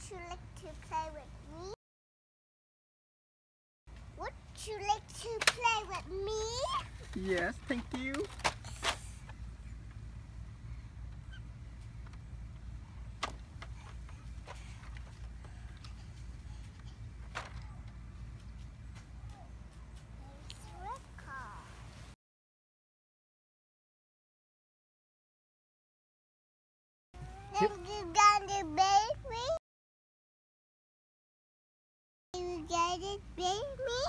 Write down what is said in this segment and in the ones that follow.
you like to play with me? Would you like to play with me? Yes, thank you. Then you got the baby? You got it, baby?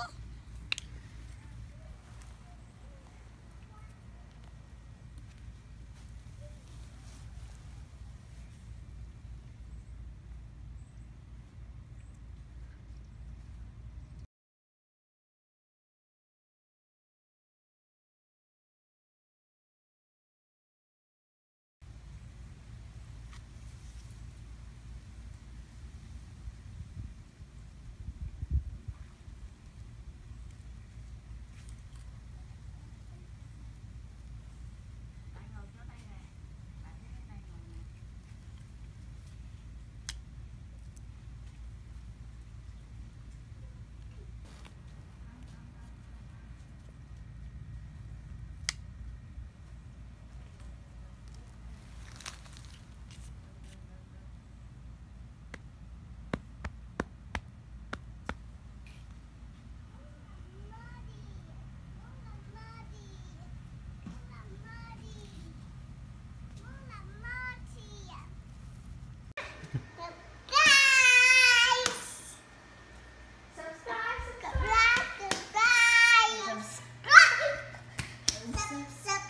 Subscribe.